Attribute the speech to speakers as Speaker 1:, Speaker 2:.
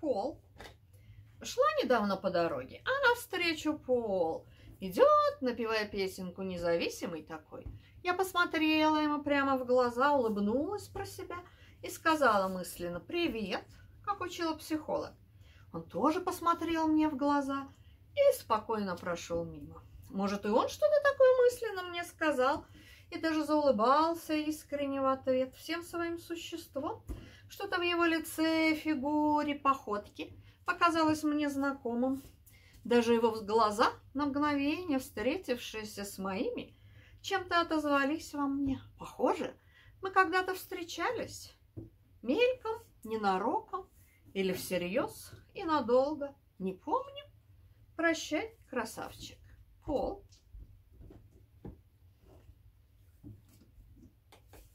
Speaker 1: Пол. Шла недавно по дороге, а навстречу Пол. Идет, напевая песенку, независимый такой. Я посмотрела ему прямо в глаза, улыбнулась про себя и сказала мысленно «Привет», как учила психолог. Он тоже посмотрел мне в глаза и спокойно прошел мимо. Может, и он что-то такое мысленно мне сказал, и даже заулыбался искренне в ответ всем своим существом. Что-то в его лице, фигуре, походке показалось мне знакомым. Даже его глаза, на мгновение встретившиеся с моими, чем-то отозвались во мне. Похоже, мы когда-то встречались. Мельком, ненароком или всерьез и надолго. Не помню. Прощай, красавчик. Пол.